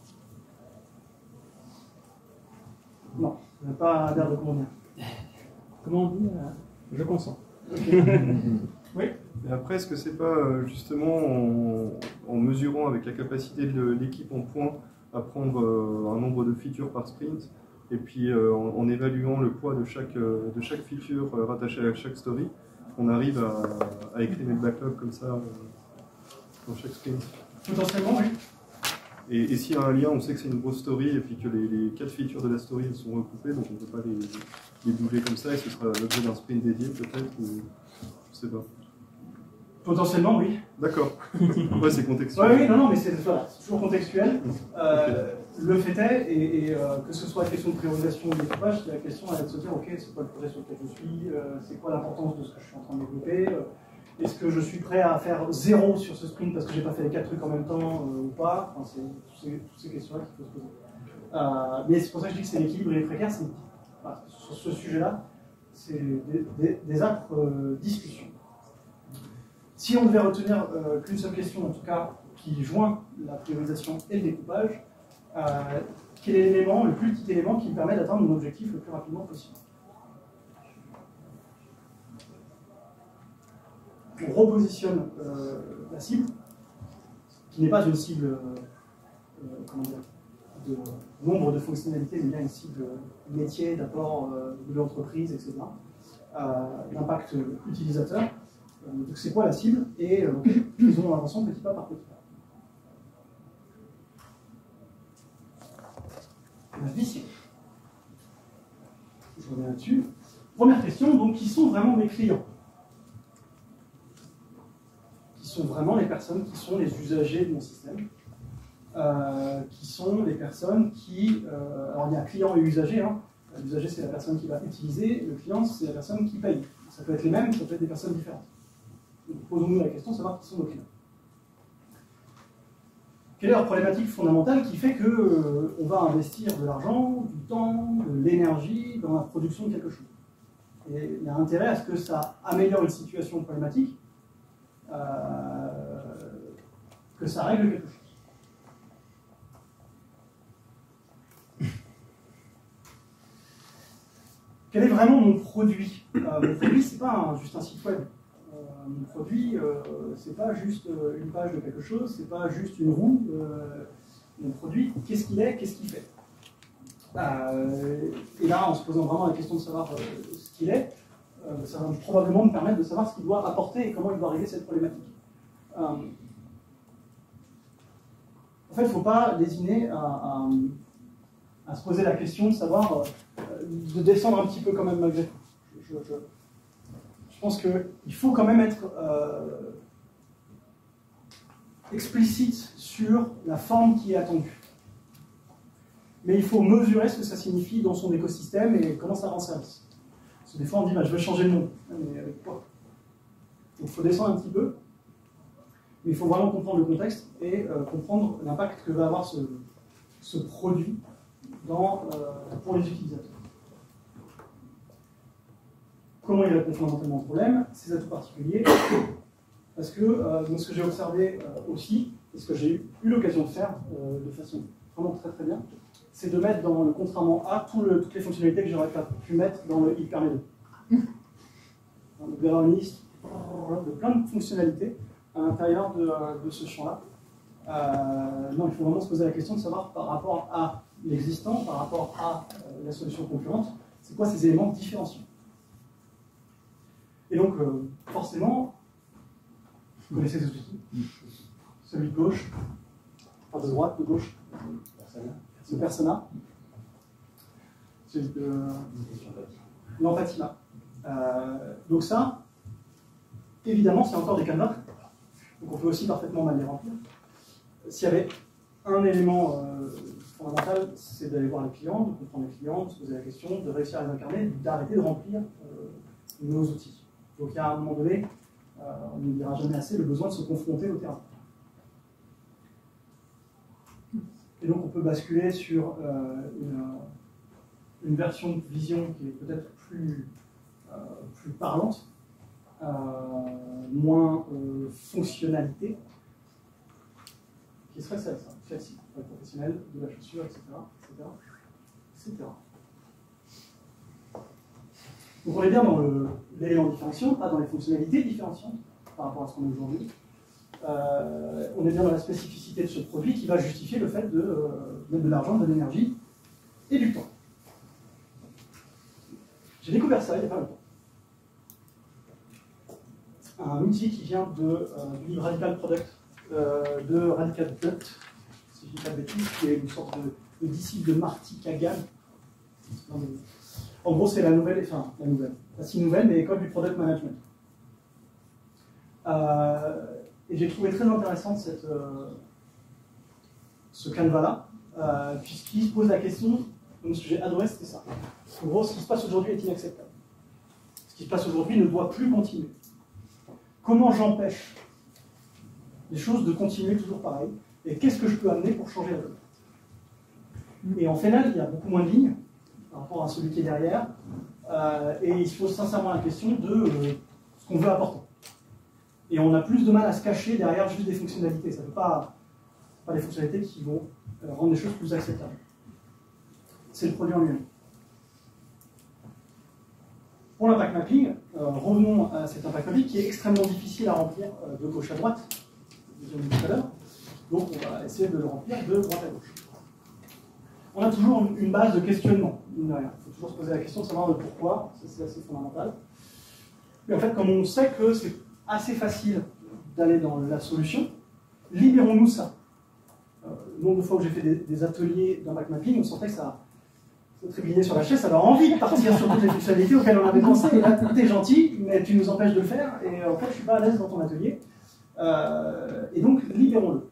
Non, je n'ai pas l'air de comment dire. Comment on dit euh, je consens. Okay. Oui. Et après, est-ce que c'est pas euh, justement en, en mesurant avec la capacité de l'équipe en points à prendre euh, un nombre de features par sprint, et puis euh, en, en évaluant le poids de chaque, euh, de chaque feature euh, rattachée à chaque story, on arrive à, à écrire le backlog comme ça euh, dans chaque sprint? Potentiellement, oui. Et, et s'il y a un lien, on sait que c'est une grosse story, et puis que les, les quatre features de la story elles sont recoupées, donc on ne peut pas les, les bouger comme ça, et ce sera l'objet d'un sprint dédié peut-être, ou je sais pas. Potentiellement, oui. D'accord. Ouais, c'est contextuel. Oui, oui, non, non, mais c'est voilà, toujours contextuel. Euh, okay. Le fait est, et, et euh, que ce soit la question de priorisation ou de découpage, la question elle est de se dire, ok, c'est quoi le projet sur lequel je suis, euh, c'est quoi l'importance de ce que je suis en train de développer, euh, est-ce que je suis prêt à faire zéro sur ce sprint parce que j'ai pas fait les quatre trucs en même temps euh, ou pas, enfin, c'est toutes ces, toutes ces questions-là qu'il faut se poser. Euh, mais c'est pour ça que je dis que c'est l'équilibre et les précaires, c'est voilà, sur ce sujet-là, c'est des, des, des âpres euh, discussions. Si on devait retenir euh, qu'une seule question, en tout cas, qui joint la priorisation et le découpage, euh, quel est l'élément, le plus petit élément qui me permet d'atteindre mon objectif le plus rapidement possible? On repositionne euh, la cible, qui n'est pas une cible euh, comment dire, de nombre de fonctionnalités, mais bien une cible métier, d'apport euh, de l'entreprise, et cetera. Euh, L'impact utilisateur. Donc c'est quoi la cible? Et euh, ils ont avançant petit pas par petit pas. La vision. Je reviens là-dessus. Première question, donc qui sont vraiment mes clients? Qui sont vraiment les personnes qui sont les usagers de mon système? euh, Qui sont les personnes qui... Euh, alors il y a client et usager. Hein. L'usager c'est la personne qui va utiliser, le client c'est la personne qui paye. Ça peut être les mêmes, ça peut être des personnes différentes. Posons-nous la question de savoir qui sont nos clients. quelle est leur problématique fondamentale qui fait qu'on euh, va investir de l'argent, du temps, de l'énergie dans la production de quelque chose. Et il y a intérêt à ce que ça améliore une situation problématique, euh, que ça règle quelque chose. Quel est vraiment mon produit? euh, Mon produit, c'est pas un, juste un site web. Euh, mon produit, euh, c'est pas juste une page de quelque chose, c'est pas juste une roue. Euh, mon produit, qu'est-ce qu'il est, qu'est-ce qu'il fait? euh, Et là, en se posant vraiment la question de savoir euh, ce qu'il est, euh, ça va probablement me permettre de savoir ce qu'il doit apporter et comment il doit régler cette problématique. Euh, en fait, il ne faut pas lésiner à, à, à se poser la question de savoir, euh, de descendre un petit peu quand même malgré tout. Je, je, je pense qu'il faut quand même être euh, explicite sur la forme qui est attendue. Mais il faut mesurer ce que ça signifie dans son écosystème et comment ça rend service. Parce que des fois on dit bah, je veux changer le nom. Mais avec quoi? Donc il faut descendre un petit peu. Mais il faut vraiment comprendre le contexte et euh, comprendre l'impact que va avoir ce, ce produit dans, euh, pour les utilisateurs. Comment il répond fondamentalement au problème, ses atouts particuliers. Parce que euh, donc ce que j'ai observé euh, aussi, et ce que j'ai eu l'occasion de faire euh, de façon vraiment très très bien, c'est de mettre dans le contrairement A tout le, toutes les fonctionnalités que j'aurais pas pu mettre dans le il permet de. Donc il y aura une liste de plein de fonctionnalités à l'intérieur de, de ce champ-là. Euh, non, il faut vraiment se poser la question de savoir par rapport à l'existant, par rapport à euh, la solution concurrente, c'est quoi ces éléments différenciants. Et donc, euh, forcément, vous connaissez ces outils. Celui de gauche, enfin de droite, de gauche, ce persona, celui de l'empathie. Euh, donc ça, évidemment, c'est encore des canevas. Donc on peut aussi parfaitement mal les remplir. S'il y avait un élément euh, fondamental, c'est d'aller voir les clients, de comprendre les clients, de se poser la question, de réussir à les incarner, d'arrêter de remplir euh, nos outils. Donc il y a à un moment donné, euh, on ne dira jamais assez, le besoin de se confronter au terrain. Et donc on peut basculer sur euh, une, une version de vision qui est peut-être plus, euh, plus parlante, euh, moins euh, fonctionnalité, qui serait celle, ça, classique, pour les professionnels de la chaussure, et cetera, et cetera, et cetera. Donc on est bien dans l'élément différenciant, pas dans les fonctionnalités différenciantes par rapport à ce qu'on a aujourd'hui. Euh, on est bien dans la spécificité de ce produit qui va justifier le fait de euh, mettre de l'argent, de l'énergie et du temps. J'ai découvert ça il n'y a pas longtemps. Un outil qui vient de, euh, du livre Radical Product euh, de Radical Dutt, si je ne dis pas de bêtises, qui est une sorte de, de disciple de Marty Kagan. En gros, c'est la nouvelle, enfin la nouvelle, pas si nouvelle, mais école du product management. Euh, et j'ai trouvé très intéressante cette, euh, ce canevas-là, euh, puisqu'il se pose la question, donc ce que j'ai adoré, c'était ça. En gros, ce qui se passe aujourd'hui est inacceptable. Ce qui se passe aujourd'hui ne doit plus continuer. Comment j'empêche les choses de continuer toujours pareil? Et qu'est-ce que je peux amener pour changer la donne? Et en final, il y a beaucoup moins de lignes par rapport à celui qui est derrière, euh, et il se pose sincèrement la question de euh, ce qu'on veut apporter. Et on a plus de mal à se cacher derrière juste des fonctionnalités. Ça ne peut pas, pas des fonctionnalités qui vont euh, rendre les choses plus acceptables. C'est le produit en lui-même. Pour l'impact mapping, euh, revenons à cet impact mapping qui est extrêmement difficile à remplir euh, de gauche à droite, j'ai dit tout à l'heure. Donc on va essayer de le remplir de droite à gauche. On a toujours une base de questionnement, mine de rien. Il faut toujours se poser la question de savoir le pourquoi, ça c'est assez fondamental. Et en fait, comme on sait que c'est assez facile d'aller dans la solution, libérons-nous ça. Euh, le nombre de fois où j'ai fait des, des ateliers d'impact mapping, on sentait que ça se trébuchait sur la chaise, ça avait envie de partir sur toutes les fonctionnalités auxquelles on avait pensé, et là, t'es gentil, mais tu nous empêches de le faire, et en fait, je suis pas à l'aise dans ton atelier. Euh, et donc, libérons-le.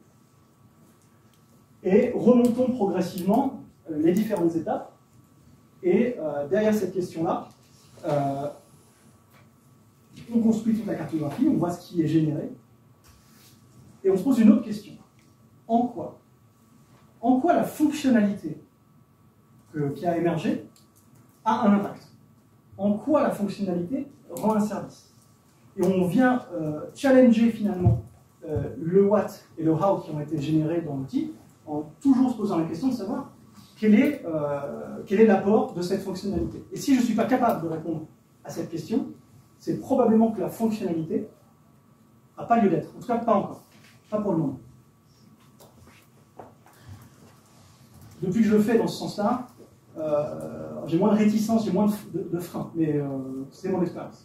Et remontons progressivement les différentes étapes. Et euh, derrière cette question-là, euh, on construit toute la cartographie, on voit ce qui est généré. Et on se pose une autre question. en quoi En quoi la fonctionnalité que- qui a émergé a un impact? En quoi la fonctionnalité rend un service? Et on vient euh, challenger finalement euh, le what et le how qui ont été générés dans l'outil, en toujours se posant la question de savoir quel est, euh, quel est l'apport de cette fonctionnalité. Et si je ne suis pas capable de répondre à cette question, c'est probablement que la fonctionnalité n'a pas lieu d'être. En tout cas, pas encore. Pas pour le moment. Depuis que je le fais dans ce sens-là, euh, j'ai moins de réticence, j'ai moins de, de, de frein, mais euh, c'est mon expérience.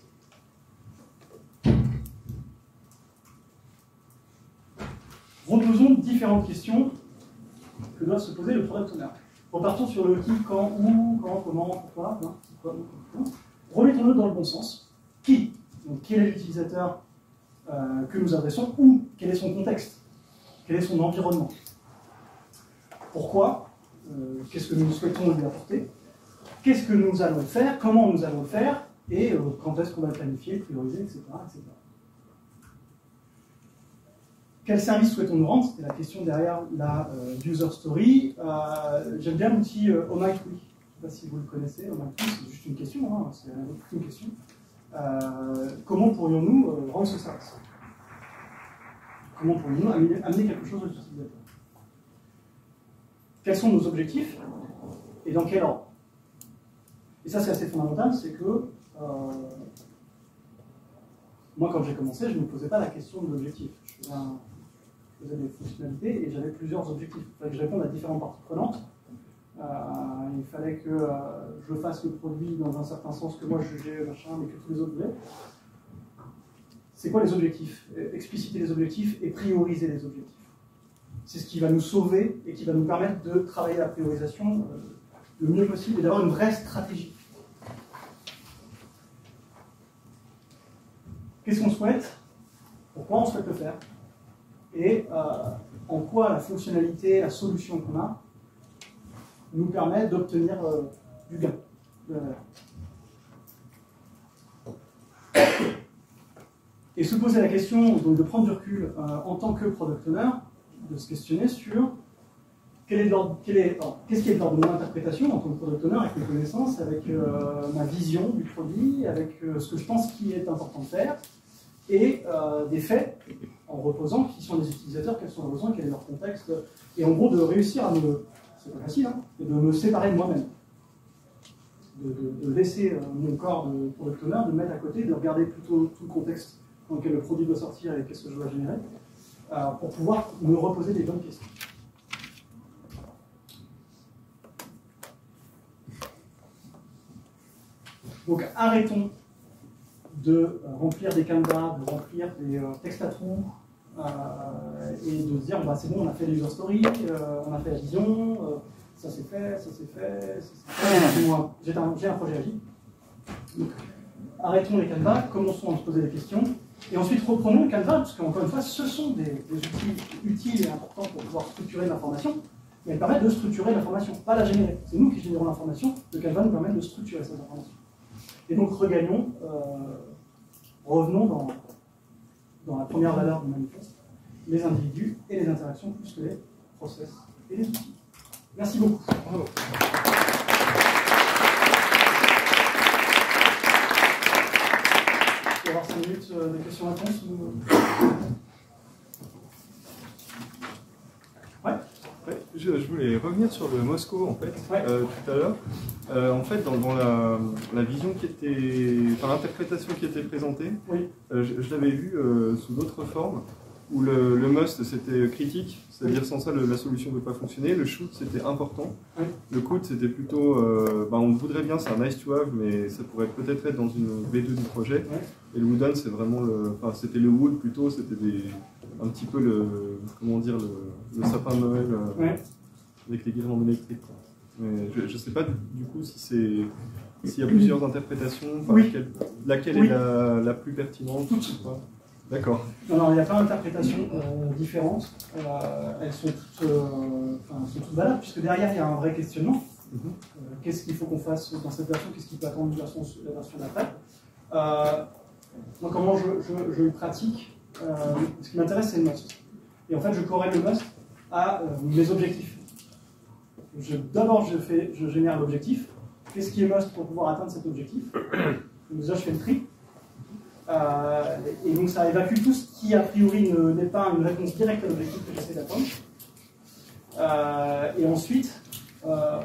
Reposons différentes questions que doit se poser le product owner. Repartons sur le qui, quand, où, quand, comment, pourquoi. Hein, pourquoi, pourquoi. Remettons-le dans le bon sens. Qui? Donc, quel est l'utilisateur euh, que nous adressons? Où? Quel est son contexte? Quel est son environnement? Pourquoi? euh, Qu'est-ce que nous souhaitons lui apporter? Qu'est-ce que nous allons faire? Comment nous allons le faire? Et euh, quand est-ce qu'on va le planifier, prioriser, et cetera, et cetera. Quel service souhaitons-nous rendre? C'était la question derrière la euh, user story. Euh, J'aime bien l'outil euh, Oh My Tool. Je ne sais pas si vous le connaissez. Oh My Tool, c'est juste une question, hein, c'est une question. Euh, comment pourrions-nous euh, rendre ce service? Comment pourrions-nous amener, amener quelque chose aux utilisateurs? Quels sont nos objectifs et dans quel ordre? Et ça, c'est assez fondamental, c'est que euh, moi, quand j'ai commencé, je ne me posais pas la question de l'objectif. Je faisais un, je faisais des fonctionnalités et j'avais plusieurs objectifs. Il fallait que je réponde à différentes parties prenantes. Euh, il fallait que euh, je fasse le produit dans un certain sens que moi je jugeais, machin, mais que tous les autres voulaient. C'est quoi les objectifs? Expliciter les objectifs et prioriser les objectifs. C'est ce qui va nous sauver et qui va nous permettre de travailler la priorisation euh, le mieux possible et d'avoir une vraie stratégie. Qu'est-ce qu'on souhaite? Pourquoi on souhaite le faire? Et euh, en quoi la fonctionnalité, la solution qu'on a, nous permet d'obtenir euh, du gain, de la valeur. Et se poser la question, donc de prendre du recul euh, en tant que product owner, de se questionner sur quel est l'ordre, quel est, oh, qu'est-ce qui est de l'ordre de mon interprétation en tant que product owner, avec mes connaissances, avec euh, ma vision du produit, avec euh, ce que je pense qui est important de faire, et euh, des faits en reposant qui sont les utilisateurs, quels sont leurs besoins, quel est leur contexte, et en gros de réussir à me, c'est pas facile, hein, et de me séparer de moi-même, de, de, de laisser euh, mon corps de product owner, de me mettre à côté, de regarder plutôt tout le contexte dans lequel le produit doit sortir et qu'est-ce que je dois générer, euh, pour pouvoir me reposer les bonnes questions. Donc arrêtons de euh, remplir des canevas, de remplir des euh, textes à trous, euh, et de se dire bah, c'est bon, on a fait les user stories, euh, on a fait la vision, euh, ça c'est fait, ça c'est fait, ça c'est fait. J'ai un, j'ai un projet agi. Donc arrêtons les canevas, commençons à se poser des questions, et ensuite reprenons le canevas, parce qu'encore une fois, ce sont des, des outils utiles et importants pour pouvoir structurer l'information, mais elles permettent de structurer l'information, pas la générer. C'est nous qui générons l'information, le canevas nous permet de structurer cette information. Et donc regagnons, euh, revenons dans, dans la première valeur du manifeste, les individus et les interactions plus que les process et les outils. Merci beaucoup. Bravo. On va avoir cinq minutes de questions-réponses ou... Ouais. Ouais, je, je voulais revenir sur le Moscow en fait, ouais. euh, tout à l'heure. Euh, en fait, dans, dans la, la vision qui était, enfin l'interprétation qui était présentée, oui. euh, je, je l'avais vu euh, sous d'autres formes, où le, le must c'était critique, c'est-à-dire oui. Sans ça le, la solution ne peut pas fonctionner. Le should c'était important. Oui. Le could c'était plutôt, euh, bah, on voudrait bien, c'est un nice to have, mais ça pourrait peut-être être dans une V deux du projet. Oui. Et le wooden c'est vraiment le, enfin c'était le wood plutôt, c'était des, un petit peu le, comment dire, le, le sapin de Noël euh, oui. Avec les guirlandes électriques. Quoi. Mais je ne sais pas du coup si c'est s'il y a plusieurs interprétations, oui. laquelle, laquelle oui. est la, la plus pertinente. Toutes. D'accord. Non, non, il y a plein d'interprétations euh, différentes. Euh, elles sont toutes, euh, enfin, sont toutes valables, puisque derrière il y a un vrai questionnement. Mm-hmm. euh, Qu'est-ce qu'il faut qu'on fasse dans cette version? Qu'est-ce qui peut attendre la version, la version d'après? euh, Donc comment je, je, je le pratique? euh, Ce qui m'intéresse, c'est le must. Et en fait, je corrèle le must à euh, mes objectifs. D'abord, je, fais, je génère l'objectif. Qu'est-ce qui est must pour pouvoir atteindre cet objectif? Donc déjà, je fais le tri. Euh, et donc, ça évacue tout ce qui, a priori, n'est pas une réponse directe à l'objectif que j'essaie d'atteindre. Euh, et ensuite, euh,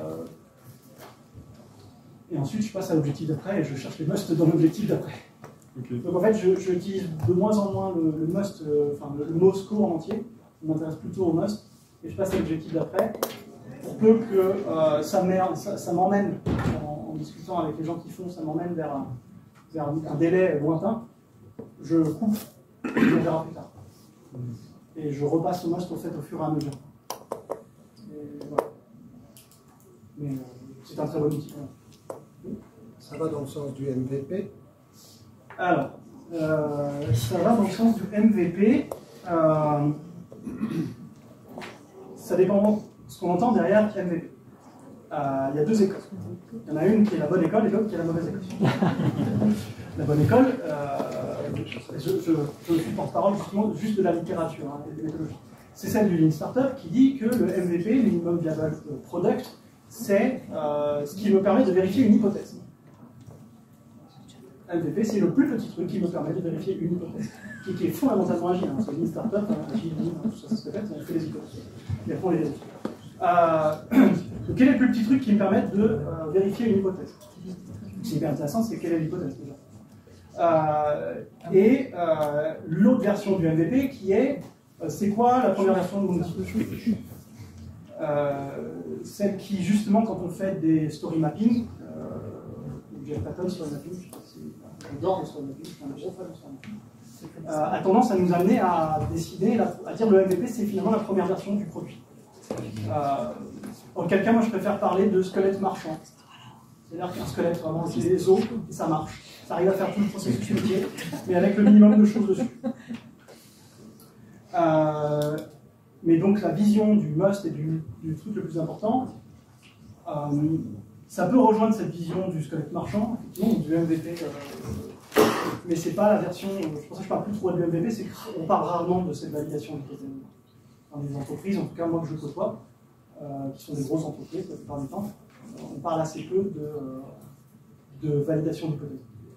et ensuite, je passe à l'objectif d'après et je cherche les musts dans l'objectif d'après. Okay. Donc en fait, j'utilise de moins en moins le, le must, euh, enfin le, le mot score en entier. Je m'intéresse plutôt au must et je passe à l'objectif d'après. Pour peu que euh, ça m'emmène, ça, ça en, en discutant avec les gens qui font, ça m'emmène vers, un, vers un délai lointain, je coupe et on verra plus tard. Et je repasse au must au fait au fur et à mesure. Et voilà. Mais euh, c'est un très bon outil. Ça va dans le sens du M V P? Alors, euh, ça va dans le sens du M V P. Euh, ça dépend ce qu'on entend derrière M V P. Euh, il y a deux écoles. Il y en a une qui est la bonne école et l'autre qui est la mauvaise école. La bonne école, euh, je, je, je suis porte-parole justement juste de la littérature, hein, des méthodologies. C'est celle du Lean Startup qui dit que le M V P, Minimum Viable Product, c'est euh, ce qui me permet de vérifier une hypothèse. M V P, c'est le plus petit truc qui me permet de vérifier une hypothèse, qui, qui est fondamentalement agile. Hein, parce que Lean Startup, agile, tout ça, ça se fait, on fait les hypothèses. Et après, on les vérifie. Euh, donc, quel est le plus petit truc qui me permette de euh, vérifier une hypothèse? C'est hyper intéressant, c'est quelle est l'hypothèse déjà. Euh, et euh, l'autre version du M V P qui est, euh, c'est quoi la première version de mon outil? euh, Celle qui, justement, quand on fait des story mapping, euh, Jeff Patton, story mapping, j'adore le story mapping, je suis un gros fan de story mapping, euh, a tendance à nous amener à décider, à dire le M V P, c'est finalement la première version du produit. Euh, auquel cas, moi, je préfère parler de squelette marchand. C'est-à-dire qu'un squelette, vraiment, c'est des os et ça marche. Ça arrive à faire tout le processus métier, mais avec le minimum de choses dessus. Euh, mais donc, la vision du must et du, du truc le plus important, euh, ça peut rejoindre cette vision du squelette marchand, effectivement, du M V P. Euh, mais c'est pas la version. C'est pour ça que je parle plus trop du M V P, c'est qu'on parle rarement de cette validation d'hypothèse. Dans des entreprises, en tout cas moi que je côtoie, euh, qui sont des grosses entreprises la plupart du temps, on parle assez peu de, euh, de validation d'hypothèse.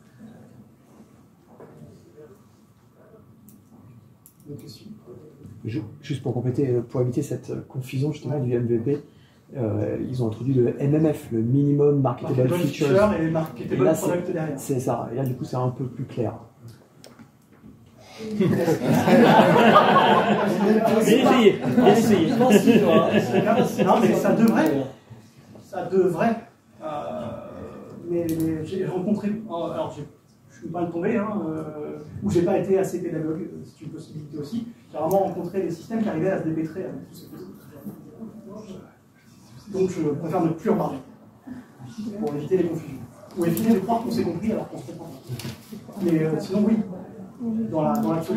D'autres questions? Juste pour compléter, pour éviter cette confusion justement du M V P, euh, ils ont introduit le M M F, le Minimum Marketable, Marketable Features. Feature et Marketable et là, Product derrière. C'est ça, et là du coup c'est un peu plus clair. Bien essayé, bien essayé. Non, mais ça devrait. Ça devrait. Euh, mais mais j'ai rencontré. Alors, je suis pas tombé, hein, euh, ou j'ai pas été assez pédagogue, c'est une possibilité aussi. J'ai vraiment rencontré des systèmes qui arrivaient à se dépêtrer avec tous ces trucs. Donc, je préfère ne plus en parler pour éviter les confusions. Ou éviter de croire qu'on s'est compris alors qu'on se comprend pas. Mais euh, sinon, oui. Dans la dans l'absolu.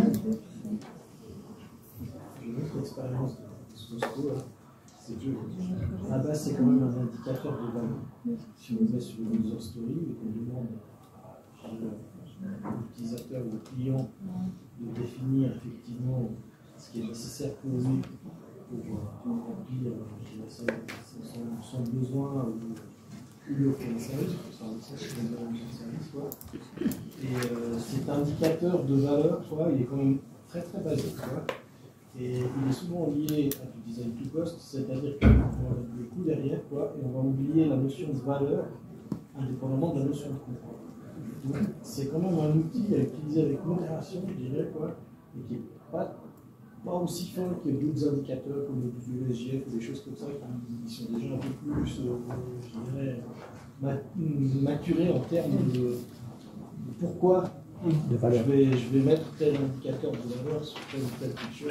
J'ai une autre expérience de Scosco, c'est que à la base, c'est quand même un indicateur de valeur. Si on met sur une user story et qu'on demande à l'utilisateur ou au client de définir effectivement ce qui est nécessaire pour lui pour remplir son, son besoin ou lui offrir un service, pour ça, c'est un service, quoi. Et euh, cet indicateur de valeur, quoi, il est quand même très très basique, quoi. Et il est souvent lié à du design to cost, c'est-à-dire qu'on va mettre le coût derrière, quoi, et on va oublier la notion de valeur, indépendamment de la notion de coût. Donc c'est quand même un outil à utiliser avec modération, je dirais, quoi, et qui n'est pas, pas aussi fin que d'autres indicateurs comme le W S G F ou des choses comme ça, qui sont déjà un peu plus, euh, je dirais, maturés en termes de, de pourquoi de valeur. Je, vais, je vais mettre tel indicateur de valeur sur telle ou telle chose.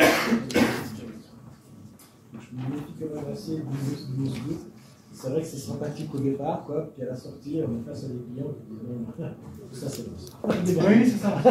Je me méfie quand même assez du news group. C'est vrai que c'est sympathique au départ, quoi, puis à la sortie, on est face à des clients qui disent non, ça c'est bon. Oui, c'est ça.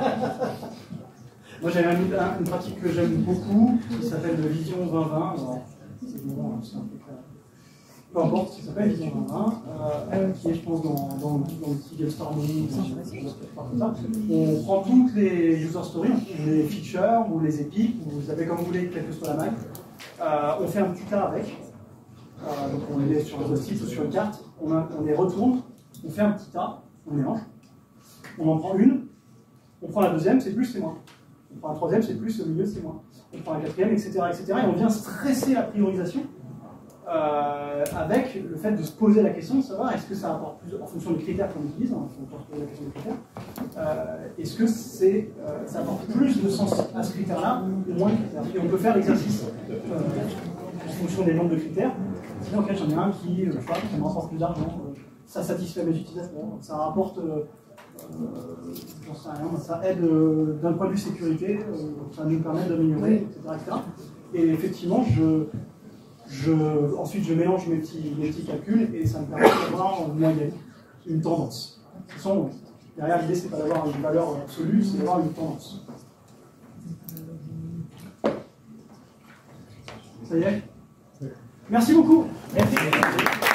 Moi j'ai une, une pratique que j'aime beaucoup qui s'appelle le Vision vingt vingt. Alors, c'est bon, c'est un peu clair. Peu importe, ça s'appelle Vision vingt vingt, euh, qui est, je pense, dans, dans, dans le petit Storming, on prend toutes les user stories, ou les features, ou les epics, ou vous appelez comme vous voulez, quelle que soit la Mac, Euh, on fait un petit tas avec. Euh, donc on les met sur un post-it ou sur une carte, on, a, on les retourne, on fait un petit tas, on mélange. On en prend une, on prend la deuxième, c'est plus, c'est moins. On prend la troisième, c'est plus, au milieu, c'est moins. On prend la quatrième, et cetera, et cetera. Et on vient stresser la priorisation euh, avec le fait de se poser la question de savoir est-ce que ça apporte plus, en fonction des critères qu'on utilise, hein, il faut se poser la question des critères, euh, est-ce que c'est, euh, ça apporte plus de sens à ce critère-là ou moins de critères. Et on peut faire l'exercice euh, en fonction des nombres de critères. Sinon, ok, j'en ai un qui, euh, je sais pas, qui me rapporte plus d'argent, euh, ça satisfait mes utilisateurs, ça rapporte. Euh, Euh, j'en sais rien, ça aide euh, d'un point de vue sécurité, euh, ça nous permet d'améliorer, et cetera, et cetera. Et effectivement, je, je, ensuite je mélange mes petits, mes petits calculs et ça me permet d'avoir en moyenne une tendance. De toute façon, derrière l'idée, c'est pas d'avoir une valeur absolue, c'est d'avoir une tendance. Ça y est ? Merci beaucoup. Merci.